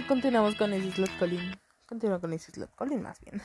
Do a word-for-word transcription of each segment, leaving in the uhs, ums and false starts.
continuamos con Isis Slot Colin. Continúo con Isis Slot Colin más bien.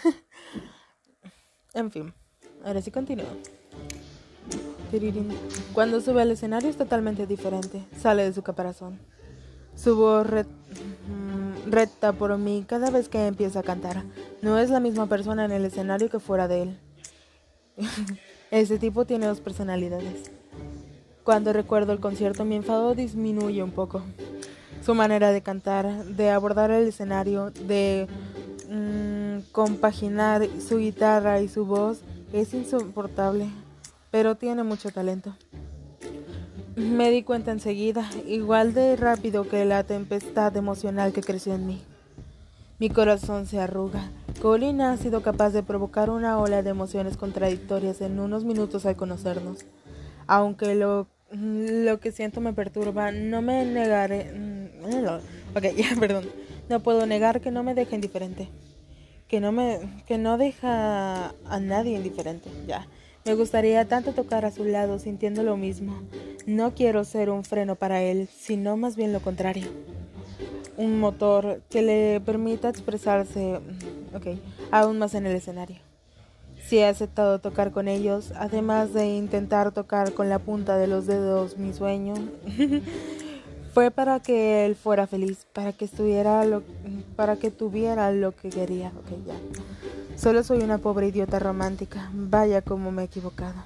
En fin, ahora sí continúo. Tirirín. Cuando sube al escenario es totalmente diferente. Sale de su caparazón. Su voz re- mm, recta por mí cada vez que empieza a cantar. No es la misma persona en el escenario que fuera de él. Ese tipo tiene dos personalidades. Cuando recuerdo el concierto, mi enfado disminuye un poco. Su manera de cantar, de abordar el escenario, de mmm, compaginar su guitarra y su voz es insoportable, pero tiene mucho talento. Me di cuenta enseguida, igual de rápido que la tempestad emocional que creció en mí. Mi corazón se arruga. Colin ha sido capaz de provocar una ola de emociones contradictorias en unos minutos al conocernos. Aunque lo, lo que siento me perturba, no me negaré... Ok, ya, perdón. No puedo negar que no me deja indiferente. Que no me... que no deja a nadie indiferente, ya. Me gustaría tanto tocar a su lado sintiendo lo mismo. No quiero ser un freno para él, sino más bien lo contrario. Un motor que le permita expresarse, okay, aún más en el escenario. Si he aceptado tocar con ellos, además de intentar tocar con la punta de los dedos mi sueño, fue para que él fuera feliz, para que estuviera lo, para que tuviera lo que quería. Okay, ya. Solo soy una pobre idiota romántica. Vaya como me he equivocado.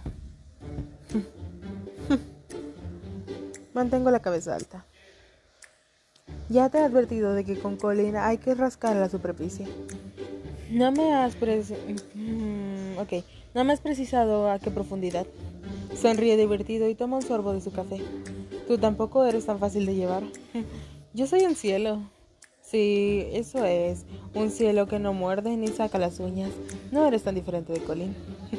Mantengo la cabeza alta. Ya te he advertido de que con Colin hay que rascar la superficie. No me has preci- mm, okay. No me has precisado a qué profundidad. Sonríe divertido y toma un sorbo de su café. Tú tampoco eres tan fácil de llevar. Yo soy un cielo. Sí, eso es. Un cielo que no muerde ni saca las uñas. No eres tan diferente de Colin.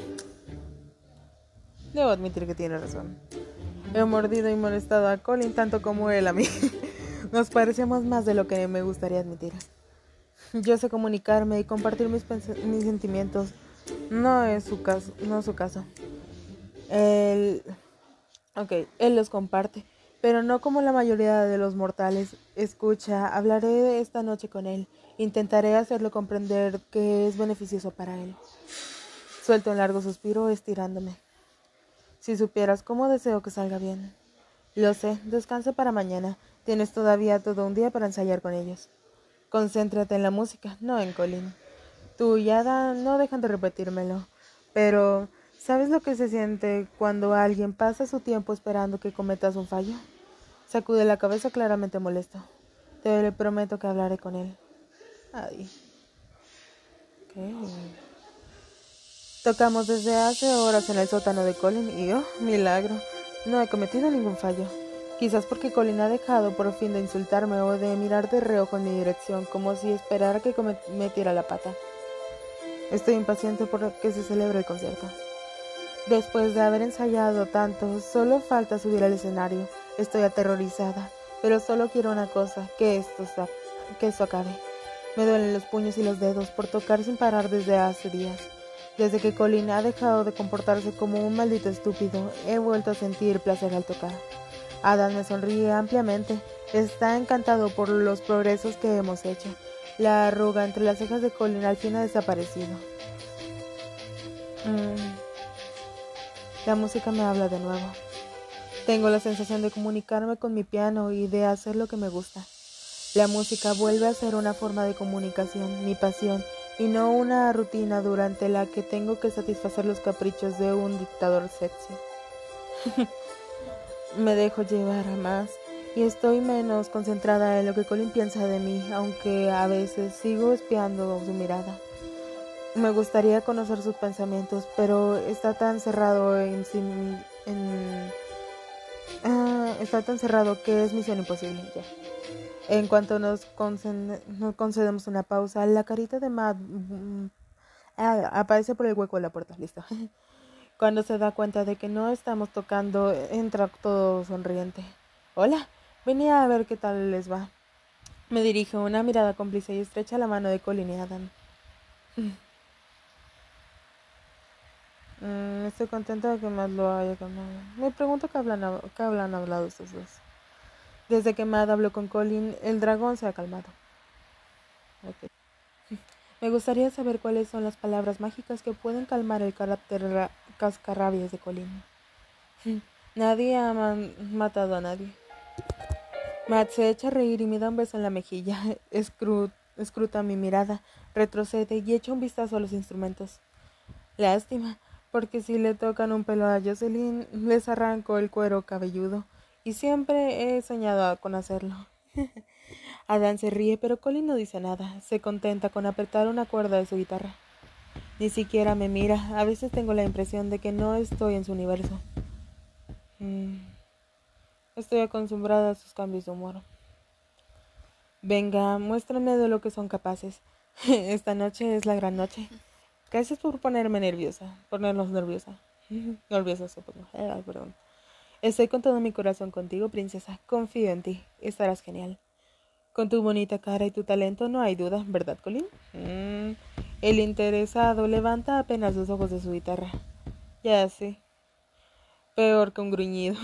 Debo admitir que tiene razón. He mordido y molestado a Colin tanto como él a mí. Nos parecemos más de lo que me gustaría admitir. Yo sé comunicarme y compartir mis, mis sentimientos. No es su caso. No es su caso. Él... Ok, él los comparte, pero no como la mayoría de los mortales. Escucha, hablaré esta noche con él. Intentaré hacerlo comprender que es beneficioso para él. Suelto un largo suspiro estirándome. Si supieras cómo deseo que salga bien. Lo sé, descansa para mañana. Tienes todavía todo un día para ensayar con ellos. Concéntrate en la música, no en Colin. Tú y Ada no dejan de repetírmelo, pero ¿sabes lo que se siente cuando alguien pasa su tiempo esperando que cometas un fallo? Sacude la cabeza claramente molesto. Te prometo que hablaré con él. Ay. Okay. Tocamos desde hace horas en el sótano de Colin y, oh, milagro, no he cometido ningún fallo. Quizás porque Colin ha dejado por fin de insultarme o de mirar de reojo en mi dirección, como si esperara que metiera la pata. Estoy impaciente por que se celebre el concierto. Después de haber ensayado tanto, solo falta subir al escenario. Estoy aterrorizada, pero solo quiero una cosa, que esto, que esto acabe. Me duelen los puños y los dedos por tocar sin parar desde hace días. Desde que Colin ha dejado de comportarse como un maldito estúpido, he vuelto a sentir placer al tocar. Adam me sonríe ampliamente. Está encantado por los progresos que hemos hecho. La arruga entre las cejas de Colin al fin ha desaparecido. Mm. La música me habla de nuevo. Tengo la sensación de comunicarme con mi piano y de hacer lo que me gusta. La música vuelve a ser una forma de comunicación, mi pasión, y no una rutina durante la que tengo que satisfacer los caprichos de un dictador sexy. Me dejo llevar a más y estoy menos concentrada en lo que Colin piensa de mí, aunque a veces sigo espiando su mirada. Me gustaría conocer sus pensamientos, pero está tan cerrado en sí, en, uh, está tan cerrado que es misión imposible. Ya. En cuanto nos, conced, nos concedemos una pausa, la carita de Matt mm, ah, aparece por el hueco de la puerta. Listo. Cuando se da cuenta de que no estamos tocando, entra todo sonriente. Hola, venía a ver qué tal les va. Me dirige una mirada cómplice y estrecha la mano de Colin y Adam. Mm, estoy contenta de que Matt lo haya calmado. Me pregunto qué hablan, qué hablan hablado estos dos. Desde que Matt habló con Colin, el dragón se ha calmado. Ok. Me gustaría saber cuáles son las palabras mágicas que pueden calmar el carácter ra- cascarrabias de Colin. Nadie ha man- matado a nadie. Matt se echa a reír y me da un beso en la mejilla. Escru- escruta mi mirada, retrocede y echa un vistazo a los instrumentos. Lástima, porque si le tocan un pelo a Jocelyn, les arranco el cuero cabelludo. Y siempre he soñado con hacerlo. Adán se ríe, pero Colin no dice nada. Se contenta con apretar una cuerda de su guitarra. Ni siquiera me mira. A veces tengo la impresión de que no estoy en su universo. Mm, Estoy acostumbrada a sus cambios de humor. Venga, muéstrame de lo que son capaces. Esta noche es la gran noche. Gracias por ponerme nerviosa. Ponernos nerviosa. Nerviosa, supongo. Ay, perdón. Estoy con todo mi corazón contigo, princesa. Confío en ti. Estarás genial. Con tu bonita cara y tu talento no hay duda, ¿verdad, Colin? Mm, el interesado levanta apenas los ojos de su guitarra. Ya sé. Peor que un gruñido.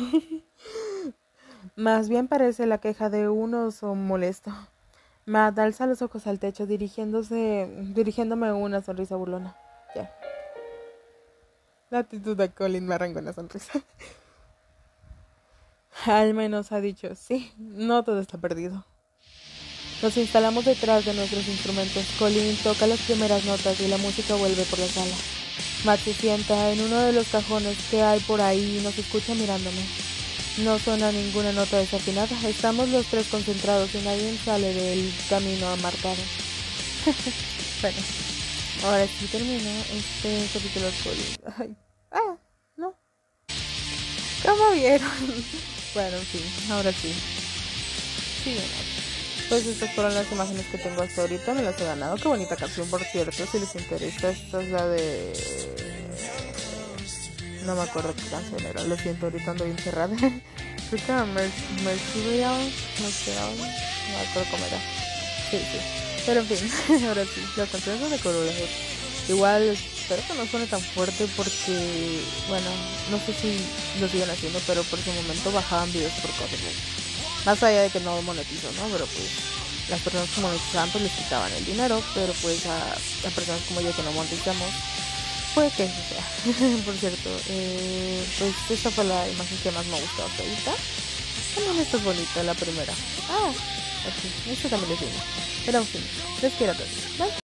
Más bien parece la queja de un oso molesto. Matt alza los ojos al techo dirigiéndose, dirigiéndome una sonrisa burlona. Ya. La actitud de Colin me arrancó una sonrisa. Al menos ha dicho sí, no todo está perdido. Nos instalamos detrás de nuestros instrumentos. Colin toca las primeras notas y la música vuelve por la sala. Matt se sienta en uno de los cajones que hay por ahí y nos escucha mirándome. No suena ninguna nota desafinada. Estamos los tres concentrados y nadie sale del camino marcado. Bueno, ahora sí termino este capítulo de Colin. Ay. Ah, no. ¿Cómo vieron? Bueno, en fin, ahora sí. Sí, no. Pues estas fueron las imágenes que tengo hasta ahorita. Me las he ganado. Qué bonita canción, por cierto. Si les interesa, esta es la de... No me acuerdo qué canción era. Lo siento, ahorita ando bien cerrada. Creo que era Mer- Mercurial. Mercurial. No me acuerdo cómo era. Sí, sí. Pero en fin, ahora sí. Las canciones son de Corolla. Igual espero que no suene tan fuerte porque, bueno, no sé si lo siguen haciendo, pero por ese momento bajaban videos por cosas. Más allá de que no monetizo, ¿no? Pero pues las personas que monetizaban pues les quitaban el dinero, pero pues a las personas como yo que no monetizamos, puede que eso sea. Por cierto, eh, pues esta fue la imagen que más me gustó hasta ahorita. También esta es bonita, la primera. Ah, así, esto también es lindo. Pero en fin, les quiero a todos. Bye.